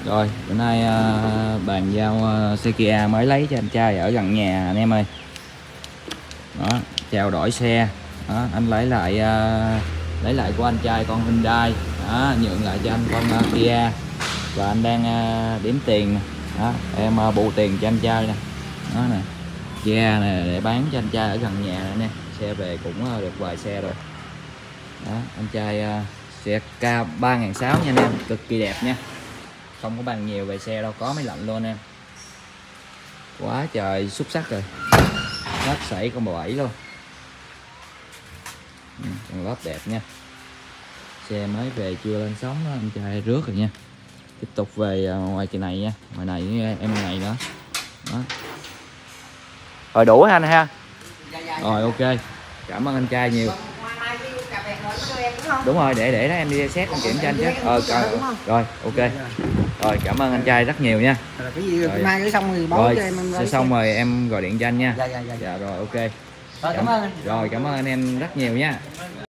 Rồi bữa nay bàn giao xe Kia mới lấy cho anh trai ở gần nhà anh em ơi. Đó, trao đổi xe. Đó, anh lấy lại của anh trai con Hyundai. Đó, nhượng lại cho anh con Kia. Và anh đang đếm tiền nè. Đó, em bù tiền cho anh trai nè. Đó nè. Kia nè để bán cho anh trai ở gần nhà nè. Xe về cũng được vài xe rồi. Đó, anh trai xe K3600 nha anh em, cực kỳ đẹp nha. Không có bàn nhiều về xe đâu, có máy lạnh luôn em. Quá trời xuất sắc rồi. Lốp sẩy con 17 luôn. Con lốp đẹp nha. Xe mới về chưa lên sóng đó, anh trai rước rồi nha. Tiếp tục về ngoài kỳ này nha. Ngoài này với em này nữa. Đó. Rồi đủ anh ha. Rồi ok. Cảm ơn anh trai nhiều. Đúng rồi, để đó em đi xét con kiểm cho anh chứ. Rồi ok. Rồi cảm ơn anh trai rất nhiều nha. Cái gì mai cái xong thì báo cho em. Sẽ xong rồi em gọi điện cho anh nha. Dạ. Dạ rồi ok. Rồi cảm ơn anh. Rồi cảm ơn anh em rất nhiều nha.